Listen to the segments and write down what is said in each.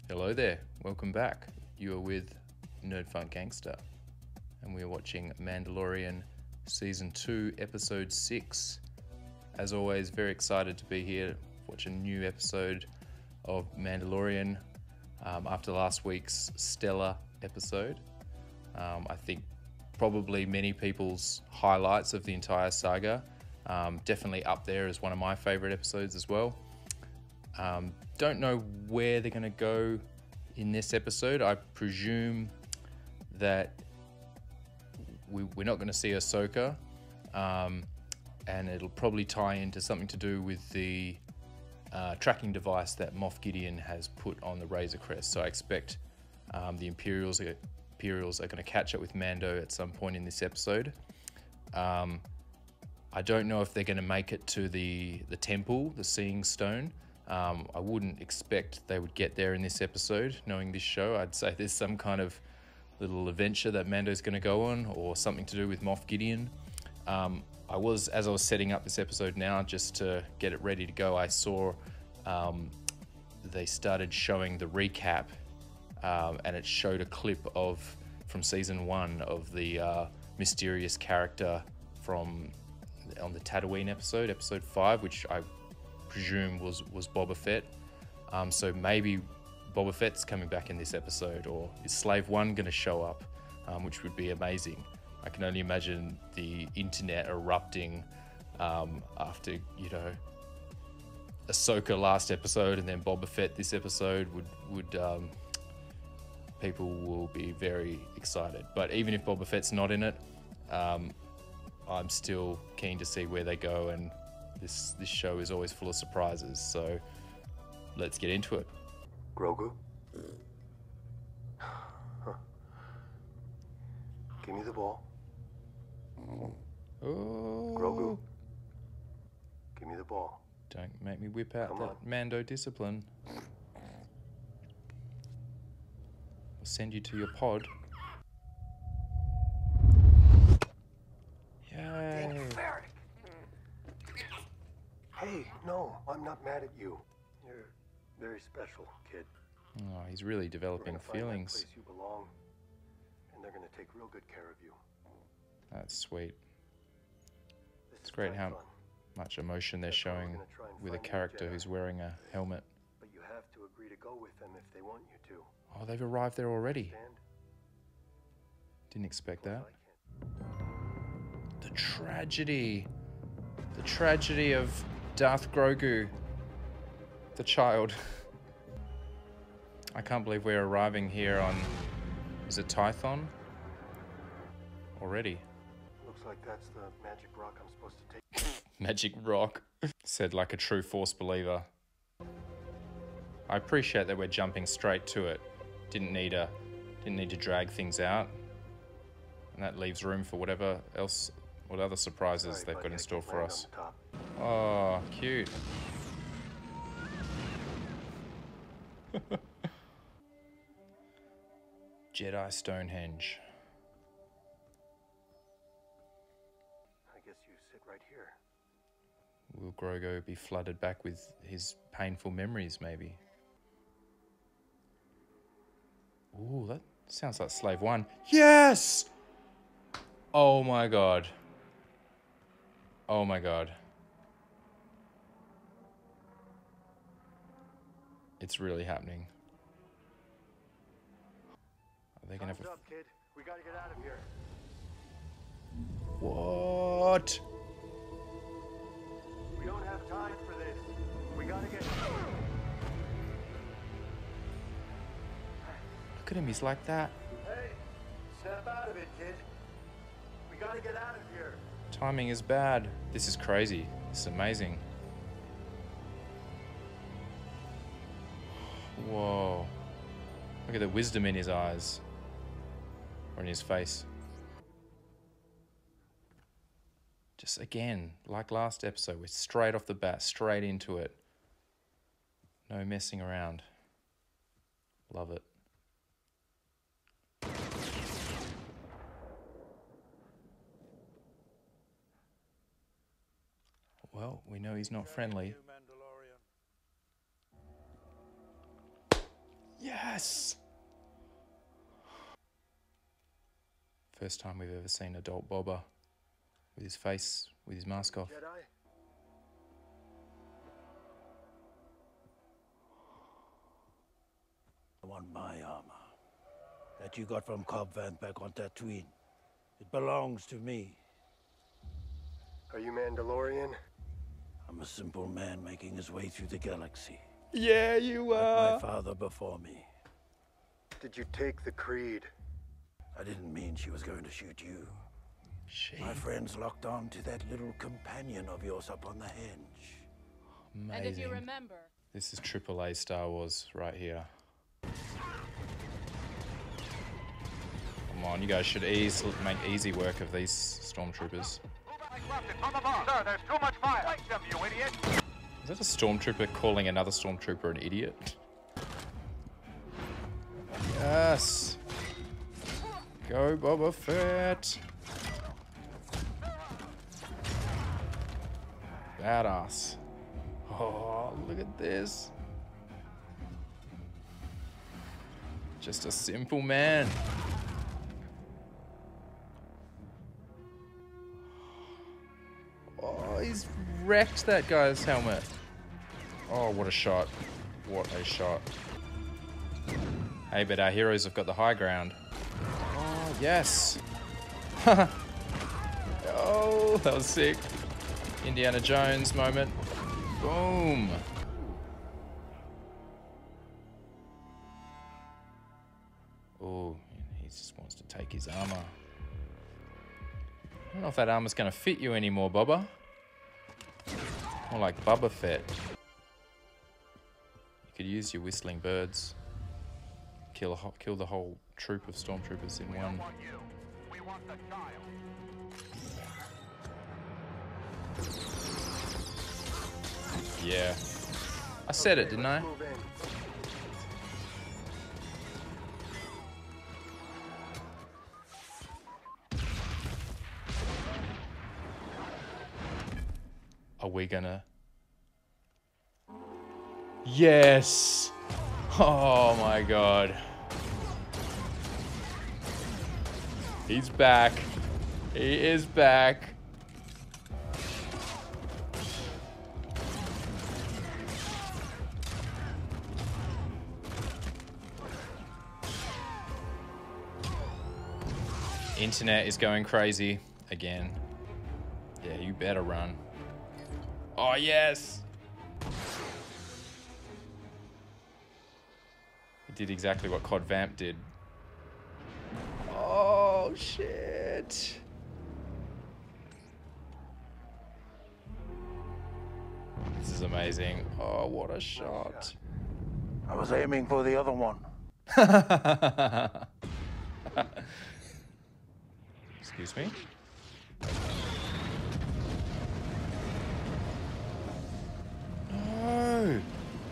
Hello there, welcome back. You are with Nerdfunk Gangster, and we are watching Mandalorian Season 2, Episode 6. As always, very excited to be here, watch a new episode of Mandalorian after last week's stellar episode. I think probably many people's highlights of the entire saga. Definitely up there as one of my favorite episodes as well. Don't know where they're going to go in this episode. I presume that we're not going to see Ahsoka, and it'll probably tie into something to do with the tracking device that Moff Gideon has put on the Razor Crest. So I expect the Imperials are going to catch up with Mando at some point in this episode. I don't know if they're going to make it to the temple, the Seeing Stone. I wouldn't expect they would get there in this episode, knowing this show. I'd say there's some kind of little adventure that Mando's going to go on, or something to do with Moff Gideon. As I was setting up this episode now, just to get it ready to go, I saw they started showing the recap, and it showed a clip from season 1 of the mysterious character on the Tatooine episode 5, which I presume was Boba Fett. So maybe Boba Fett's coming back in this episode, or is Slave One going to show up, which would be amazing. I can only imagine the internet erupting after, Ahsoka last episode and then Boba Fett this episode would people will be very excited. But even if Boba Fett's not in it, I'm still keen to see where they go, and this show is always full of surprises, so let's get into it. Grogu? Huh. Give me the ball. Oh. Grogu. Give me the ball. Don't make me whip out that Mando discipline. I'll send you to your pod. Yay. Hey, no, I'm not mad at you. You're very special, kid. Oh, he's really developing feelings. Place you belong, and they're gonna take real good care of you. That's sweet. It's great how much emotion they're showing with a character who's wearing a helmet. But you have to agree to go with them if they want you to. Oh, they've arrived there already. Didn't expect that. The tragedy of Darth Grogu, the child. I can't believe we're arriving here on, is it Tython? Already. Looks like that's the magic rock I'm supposed to take. Magic rock. Said like a true Force believer. I appreciate that we're jumping straight to it. Didn't need to drag things out. And that leaves room for what other surprises they've got in store for us. Oh, cute. Jedi Stonehenge. I guess you sit right here. Will Grogu be flooded back with his painful memories, maybe? Ooh, that sounds like Slave One. Yes! Oh my god. Oh my god. It's really happening. Are they gonna have up, kid. We gotta get out of here. What? We don't have time for this. We gotta get. Look at him, he's like that. Hey, snap out of it, kid. We gotta get out of here. Timing is bad. This is crazy. This is amazing. Whoa. Look at the wisdom in his eyes. Or in his face. Just again, like last episode, we're straight off the bat, straight into it. No messing around. Love it. Well, we know he's not friendly. Yeah! Yes! First time we've ever seen adult Boba with his face, with his mask off. Jedi? I want my armor. That you got from Cobb Vanth back on Tatooine. It belongs to me. Are you Mandalorian? I'm a simple man making his way through the galaxy. Yeah, you Like are. my father before me. Did you take the creed? I didn't mean she was going to shoot you. My friends locked on to that little companion of yours up on the henge. Amazing. And if you remember, This is AAA Star Wars right here. Come on, you guys should make easy work of these stormtroopers. Sir, there's too much fire. Light them, you idiot. Is that a stormtrooper calling another stormtrooper an idiot? Yes! Go Boba Fett! Badass. Oh, look at this. Just a simple man. Oh, he's wrecked that guy's helmet. Oh, what a shot. What a shot. Hey, but our heroes have got the high ground. Oh, yes. Oh, that was sick. Indiana Jones moment. Boom. Oh, he just wants to take his armor. I don't know if that armor's going to fit you anymore, Boba. More like Boba Fett. You could use your whistling birds. Kill the whole troop of stormtroopers in We one. don't want you. We want the child. Yeah. I said it, didn't I? Move in. Are we gonna? Yes! Oh my god. He's back. He is back. Internet is going crazy again. Yeah, you better run. Oh, yes! He did exactly what Cod Vamp did. Oh, shit. This is amazing. Oh, what a shot. I was aiming for the other one. Excuse me? No!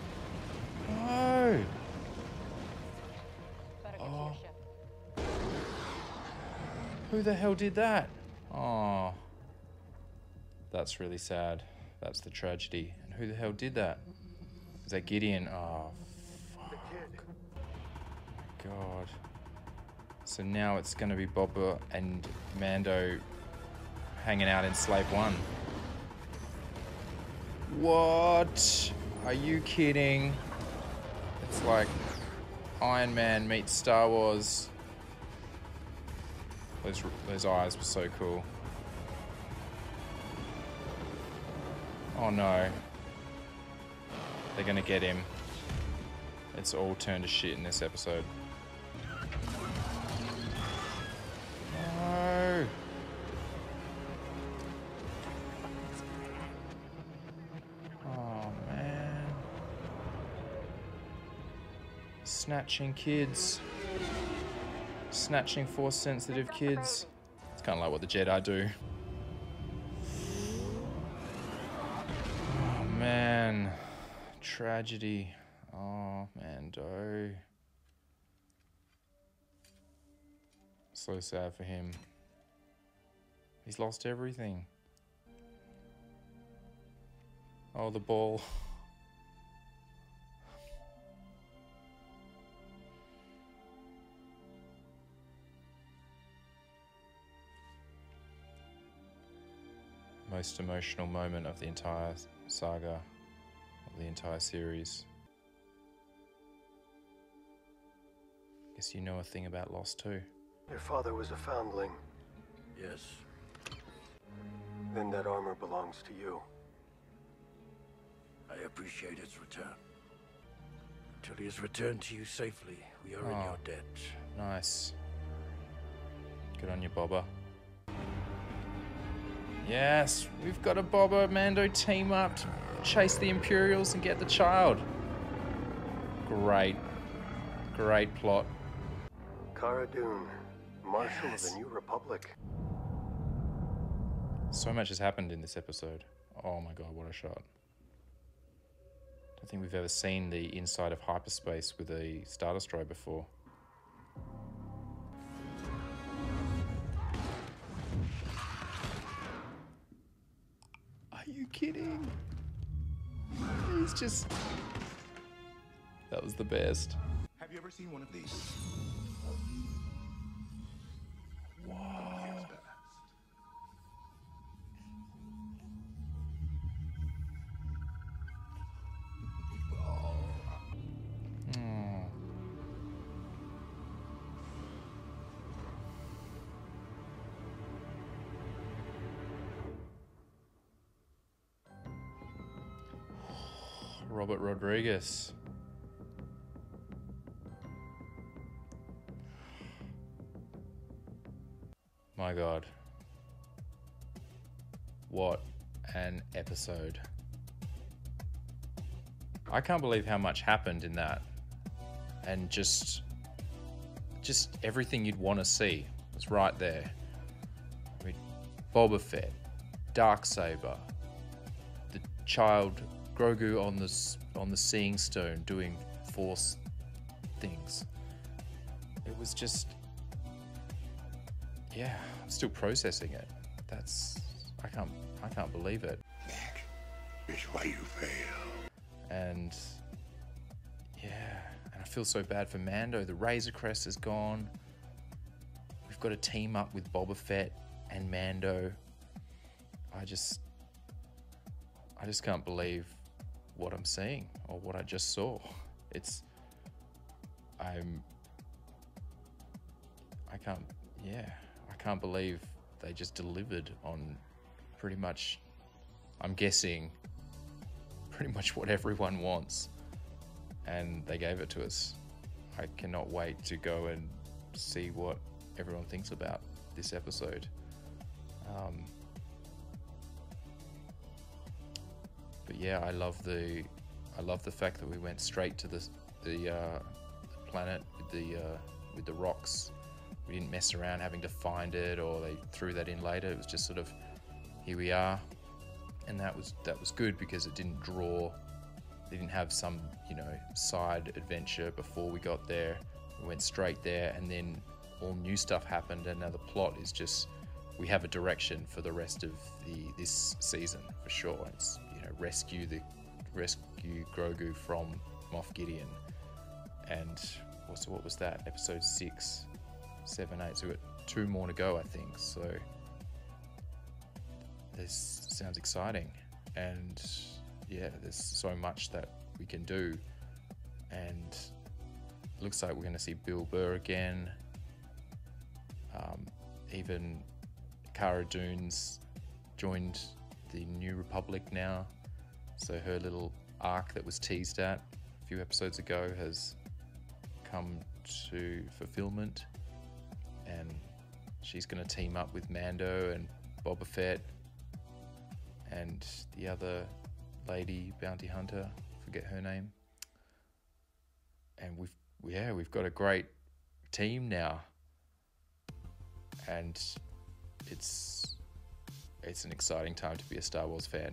No! better get to your ship. Who the hell did that? Oh. That's really sad. That's the tragedy. And who the hell did that? Is that Gideon? Oh, fuck. God. So now it's going to be Boba and Mando hanging out in Slave One. What? Are you kidding? It's like Iron Man meets Star Wars. Those eyes were so cool. Oh no. They're gonna get him. It's all turned to shit in this episode. No. Oh man. Snatching kids. Snatching Force-sensitive kids. It's kind of like what the Jedi do. Oh man. Tragedy. Oh, Mando. So sad for him. He's lost everything. Oh, the ball. Most emotional moment of the entire saga, of the entire series. Guess you know a thing about Lost too. Your father was a foundling. Yes. Then that armor belongs to you. I appreciate its return. Until he is returned to you safely, we are in your debt. Nice. Good on you, Boba. Yes, we've got a Boba Mando team up to chase the Imperials and get the child. Great. Great plot. Cara Dune, Marshal of the New Republic. So much has happened in this episode. Oh my god, what a shot. I don't think we've ever seen the inside of hyperspace with a Star Destroyer before. Are you kidding? He's just... That was the best. Have you ever seen one of these? Robert Rodriguez. My god. What an episode. I can't believe how much happened in that. And just everything you'd want to see was right there. I mean, Boba Fett, Darksaber, the child Grogu on the Seeing Stone doing Force things. It was just, yeah, I'm still processing it. I can't believe it. That is why you fail. And yeah, and I feel so bad for Mando. The Razor Crest is gone. We've got to team up with Boba Fett and Mando. I just can't believe what I'm seeing or what I just saw. I can't believe they just delivered on pretty much, I'm guessing, pretty much what everyone wants, and they gave it to us. I cannot wait to go and see what everyone thinks about this episode. But yeah, I love the fact that we went straight to the planet with the rocks. We didn't mess around having to find it, or they threw that in later. It was just sort of, here we are, and that was good because it didn't draw. They didn't have some side adventure before we got there. We went straight there, and then all new stuff happened, and now the plot is just, we have a direction for the rest of this season for sure. It's rescue Grogu from Moff Gideon, and what was that? Episode 6, 7, 8. So we've got 2 more to go, I think. So this sounds exciting, and yeah, there's so much that we can do, and it looks like we're going to see Bill Burr again. Even Cara Dune's joined the New Republic now, so her little arc that was teased at a few episodes ago has come to fulfillment, and she's going to team up with Mando and Boba Fett and the other lady bounty hunter, forget her name, and we've got a great team now, and it's an exciting time to be a Star Wars fan.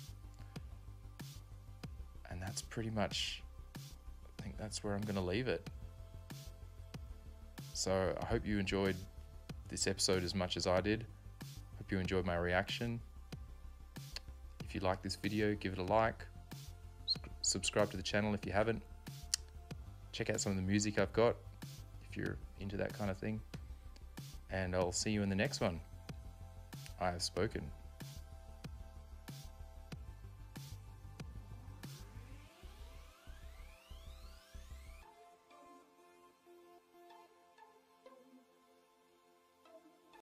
And that's pretty much, I think that's where I'm going to leave it. So I hope you enjoyed this episode as much as I did. Hope you enjoyed my reaction. If you like this video, give it a like. Subscribe to the channel if you haven't. Check out some of the music I've got if you're into that kind of thing. And I'll see you in the next one. I have spoken.